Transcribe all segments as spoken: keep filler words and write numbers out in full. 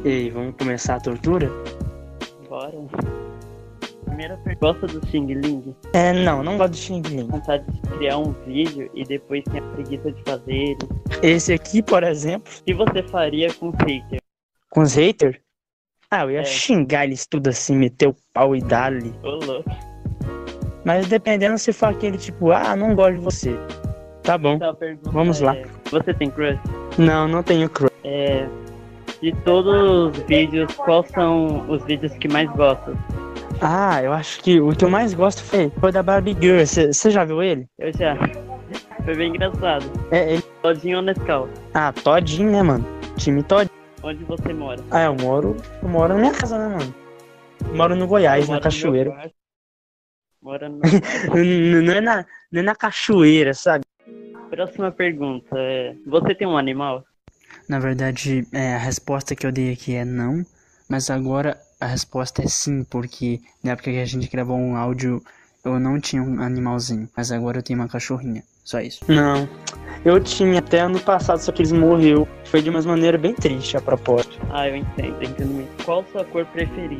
E aí, vamos começar a tortura? Bora. Primeira pergunta, gosta do Xing Ling? É, não, não gosto do Xing Ling. Vontade de criar um vídeo e depois tem a preguiça de fazer ele. Esse aqui, por exemplo, O que você faria com o hater? com os haters, ah, eu ia É. xingar eles tudo assim, meter o pau e dar-lhe. Ô, louco. Mas dependendo se for aquele tipo, ah, não gosto de você. Tá bom, Então, a pergunta vamos é, lá. Você tem crush? Não, não tenho crush. É, de todos os vídeos, quais são os vídeos que mais gosta? Ah, eu acho que o que eu mais gosto foi, foi da Barbie Girl. Você já viu ele? Eu já. Foi bem engraçado. É, ele. Todinho ou Nescau? Ah, todinho, né, mano? Time todinho. Onde você mora? Ah, eu moro. Eu moro na minha casa, né, mano? Eu moro no Goiás, Eu na moro no meu cachoeira. quarto. Mora no... N- Não é na, não é na cachoeira, sabe? Próxima pergunta é... Você tem um animal? Na verdade, é, a resposta que eu dei aqui é não, mas agora a resposta é sim, porque na época que a gente gravou um áudio eu não tinha um animalzinho, mas agora eu tenho uma cachorrinha, só isso. Não, eu tinha até ano passado, só que eles morreu. Foi de uma maneira bem triste a propósito. Ah, eu entendo, eu entendo muito. Qual sua cor preferida?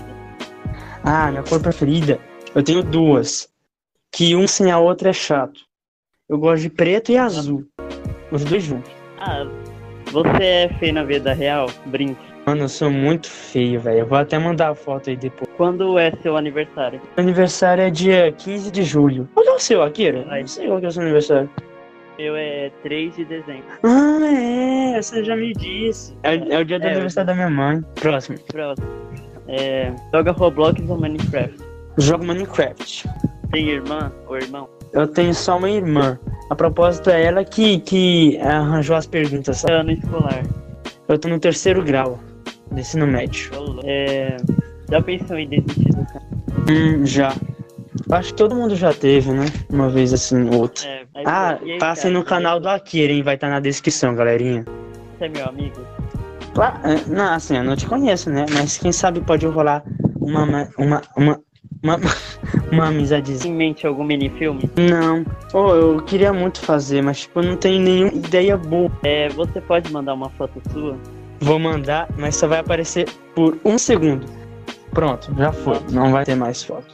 Ah, minha cor preferida, eu tenho duas, que um sem a outra é chato. Eu gosto de preto e azul, os dois juntos. Ah, você é feio na vida real? Brinque. Mano, eu sou muito feio, velho. Eu vou até mandar a foto aí depois. Quando é seu aniversário? Meu aniversário é dia quinze de julho. Qual é o seu, Akira? Eu não sei qual que é o seu aniversário. Eu é três de dezembro. Ah, é. Você já me disse. É, é o dia do É, aniversário da minha mãe. Próximo. Próximo. É... Joga Roblox ou Minecraft? Jogo Minecraft. Tem irmã ou irmão? Eu tenho só uma irmã. A propósito, é ela que, que arranjou as perguntas, sabe? Ano escolar. Eu tô no terceiro grau do ensino médio. É... Já pensou em desistir do canal? Hum, já. Acho que todo mundo já teve, né? Uma vez assim, outra. É... aí- Ah, e aí, passem cara, no canal do Akira, hein? Vai estar na descrição, galerinha. Você é meu amigo? Claro, é, não, assim, eu não te conheço, né? Mas quem sabe pode rolar uma, uma, uma, uma, uma, uma amizadezinha. Tem em mente algum minifilme? Não, oh, eu queria muito fazer, mas tipo, eu não tenho nenhuma ideia boa. É... Você pode mandar uma foto sua? Vou mandar, mas só vai aparecer por um segundo. Pronto, já foi. Não vai ter mais foto.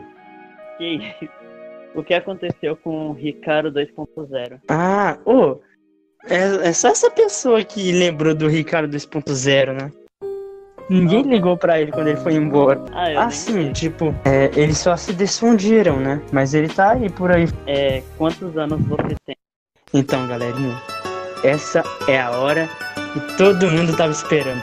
Que isso? O que aconteceu com o Ricardo dois ponto zero? Ah, ô, é, é só essa pessoa que lembrou do Ricardo dois ponto zero, né? Ninguém ligou pra ele quando ele foi embora. Ah, eu nem Assim, sei. tipo, é, eles só se desfundiram, né? Mas ele tá aí por aí. É... Quantos anos você tem? Então, galerinha, essa é a hora que todo mundo tava esperando.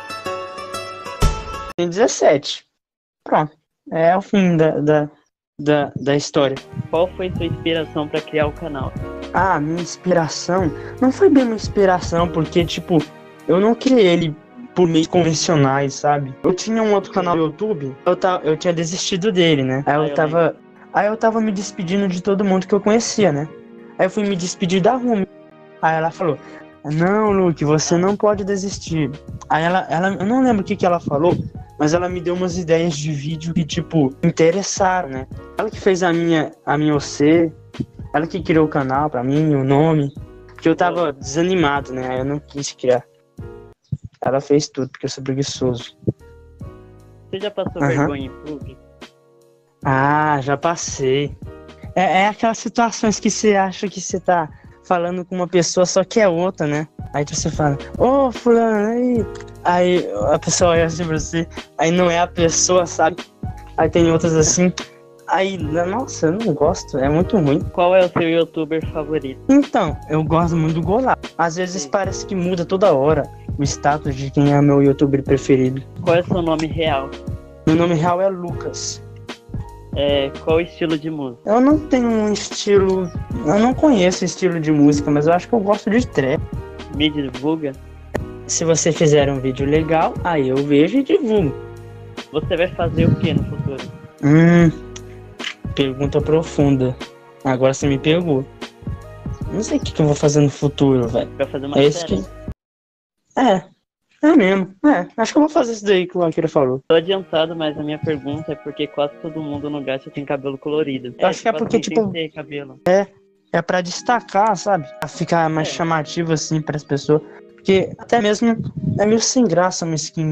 Tem dezessete. Pronto. É o fim da, da, da, da história. Qual foi sua inspiração pra criar o canal? Ah, minha inspiração não foi bem uma inspiração, porque, tipo, eu não criei ele por meios convencionais, sabe? Eu tinha um outro canal no YouTube, eu, ta, eu tinha desistido dele, né? Aí Ah, eu eu tava. Aí eu tava me despedindo de todo mundo que eu conhecia, né? Aí eu fui me despedir da Rumi. Aí ela falou: não, Luke, você não pode desistir. Aí ela, ela eu não lembro o que, que ela falou, mas ela me deu umas ideias de vídeo que, tipo, me interessaram, né? Ela que fez a minha, a minha O C, ela que criou o canal pra mim, o nome, que eu tava desanimado, né? Aí eu não quis criar. Ela fez tudo, porque eu sou preguiçoso. Você já passou Aham. vergonha em público? Ah, já passei. É, é aquelas situações que você acha que você tá falando com uma pessoa, só que é outra, né? Aí você fala, ô, fulano, aí... Aí a pessoa olha assim pra você, aí não é a pessoa, sabe? Aí tem outras assim, aí, nossa, eu não gosto, é muito ruim. Qual é o seu youtuber favorito? Então, eu gosto muito do Golá. Às vezes Sim. parece que muda toda hora o status de quem é meu youtuber preferido. Qual é o seu nome real? Meu nome real é Lucas. É, qual estilo de música? Eu não tenho um estilo, eu não conheço estilo de música, mas eu acho que eu gosto de trap. Me divulga? Se você fizer um vídeo legal, aí eu vejo e divulgo. Você vai fazer o que no futuro? Hum, pergunta profunda. Agora você me pegou. Não sei o que, que eu vou fazer no futuro, velho. Vai fazer uma É isso série? que... É, é mesmo. É, acho que eu vou fazer isso daí que o Akira falou. Tô adiantado, mas a minha pergunta é porque quase todo mundo no gacha tem cabelo colorido. Eu acho que é porque, assim, tipo- tem que ter cabelo. É pra destacar, sabe? Pra ficar mais É. chamativo assim pras pessoas. Porque até mesmo é meio sem graça uma skin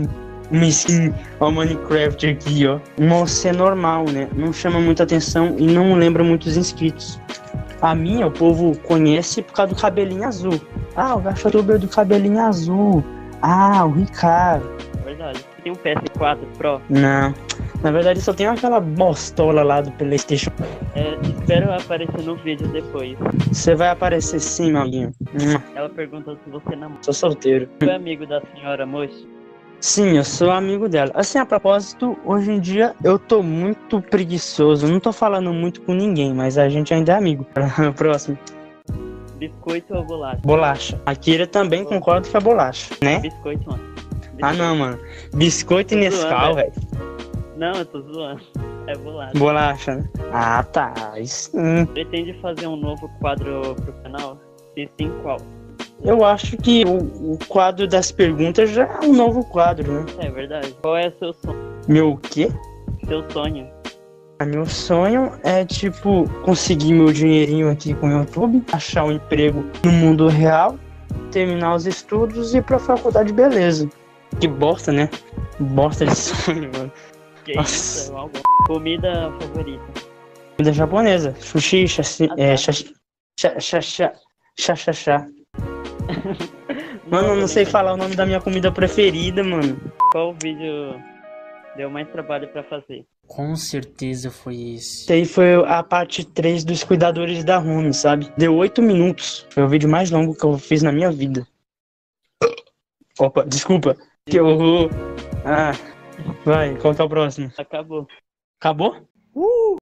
uma skin ao Minecraft aqui, ó. Uma O C normal, né? Não chama muita atenção e não lembra muitos inscritos. A minha, o povo conhece por causa do cabelinho azul. Ah, o gachotuber do cabelinho azul. Ah, o Ricardo. Verdade. Você tem um P S quatro Pro? Não. Na verdade, só tem aquela bostola lá do PlayStation. É, espero aparecer no vídeo depois. Você vai aparecer sim, meu amiguinho. Ela perguntou se você namora. Sou solteiro. Você é amigo da senhora Mochi? Sim, eu sou amigo dela. Assim, a propósito, hoje em dia eu tô muito preguiçoso. Não tô falando muito com ninguém, mas a gente ainda é amigo. Próximo. Biscoito ou bolacha? Bolacha. A Kira também concorda que é bolacha, né? Biscoito, mano. Biscoito. Ah, não, mano. Biscoito e Tô Nescau, zoando, velho. Não, eu tô zoando. É bolacha. Bolacha, né? Ah, tá. Aí sim. Pretende fazer um novo quadro pro canal? Se sim, qual? Eu acho que o, o quadro das perguntas já é um novo quadro, né? É verdade. Qual é o seu sonho? Meu o quê? Seu sonho? Ah, meu sonho é, tipo, conseguir meu dinheirinho aqui com o YouTube, achar um emprego no mundo real, terminar os estudos e ir pra faculdade, beleza. Que bosta, né? Bosta de sonho, mano. Que Nossa. isso? É algo. Comida favorita? Comida japonesa. Sushi, chashi, Ah, tá. é, chashi, cha, cha, cha, cha, cha, cha. Mano, eu não sei falar o nome da minha comida preferida, mano. Qual vídeo deu mais trabalho pra fazer? Com certeza foi esse. Esse aí foi a parte três dos cuidadores da home, sabe? Deu oito minutos. Foi o vídeo mais longo que eu fiz na minha vida. Opa, desculpa. Que horror. Ah, vai, qual que é o próximo? Acabou. Acabou?